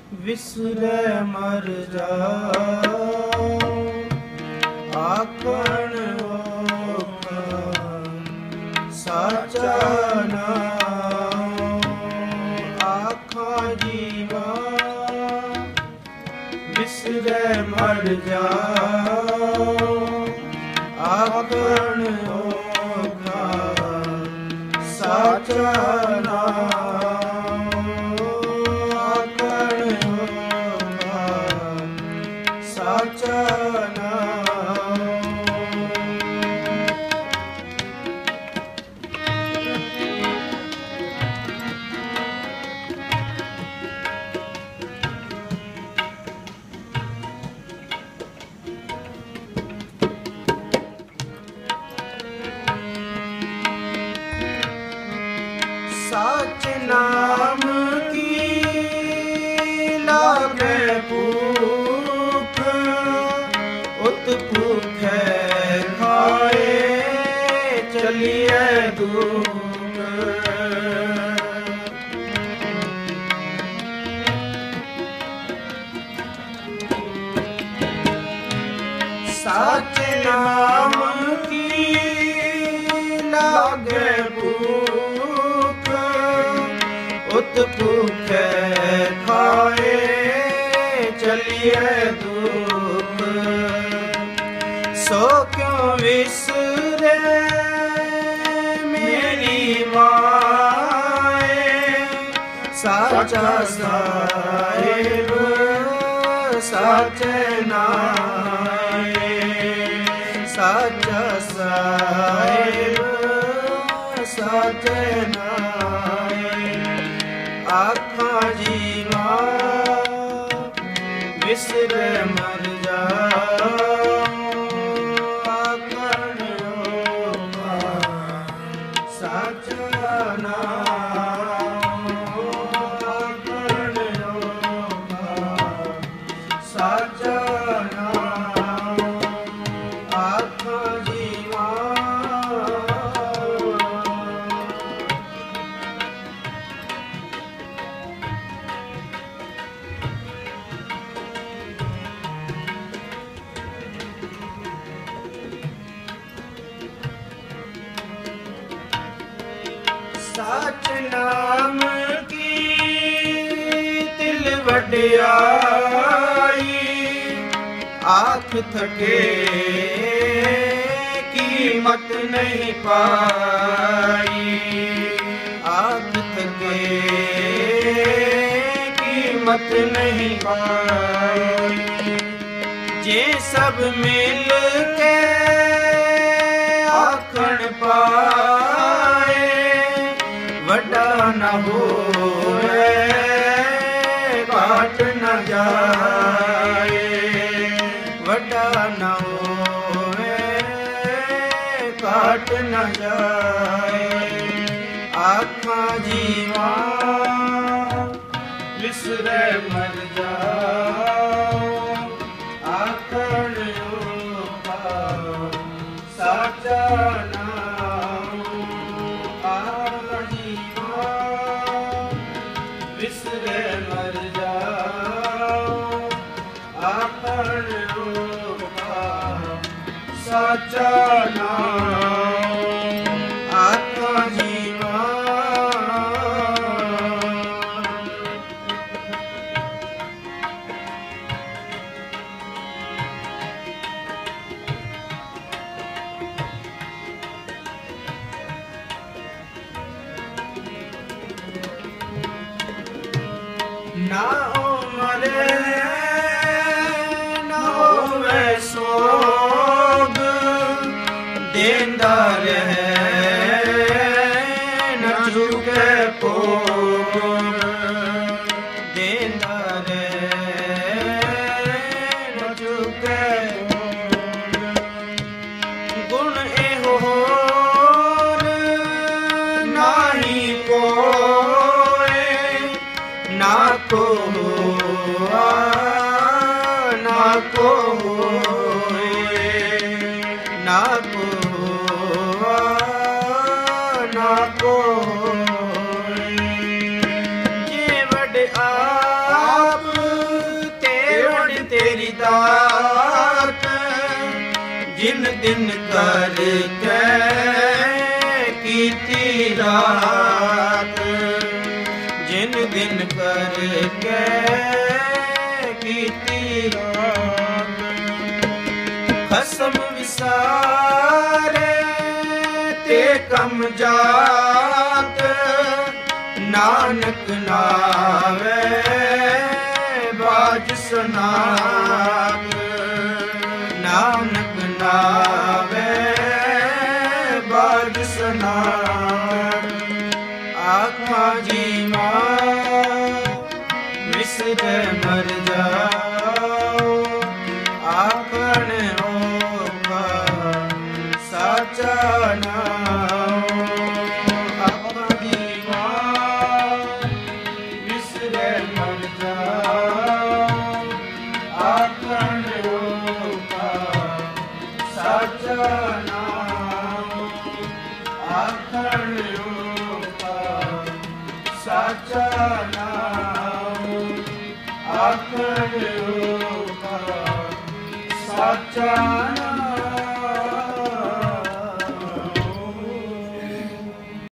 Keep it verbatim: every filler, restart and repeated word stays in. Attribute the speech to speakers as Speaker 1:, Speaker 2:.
Speaker 1: विसरे मर जाओ आखण साचा नाम आखा जीवा विसरे मर जाओ आखण साचा नाम आखण साचा साच नाम की लागे भूख उत भूखे खाए चलिए दुख साच नाम की लागे भूख उत भूखे खाए चलिए दुख सो क्यों विसरे मेरी माए साचा साहिब साचे नाए साचा साहिब साचे नाए आखा जीवा विसरे मर जाओ आखण साचा नाम आखण साचा नाम आखा जीवा साच नाम की तिल वड्याई आँख थके कीमत नहीं पाई आँख थके कीमत नहीं पाई जे सब मिल के आखण पाए वड्डा न होए काट न जाए वड्डा न होए काट न जाए आखा जीवा विसरे मर जाओ आखण साचा नाम आखा जीवा विसरे मर जाओ आखण साचा नाम आखा जीवा ना मरे ना होवे सोग देंदा रहे न झुके भोग देंदा रहे न झुके भोग गुण एहो होर नाही कोई ना को ना को ना को ना को ये वड आप दिन करके कीती रात, जिन दिन करके कीती रात। खसम विसारे ते कम जात, नानक नावे बाज सनात। नानक नावे बाज सनात। आत्मा जीवा विसरे मर जाओ, आपन होगा साचा नाम। आत्मा जीवा विसरे मर जाओ, आपन होगा साचा नाम। आपन होगा साचा नाम। आपन होगा साचा नाम।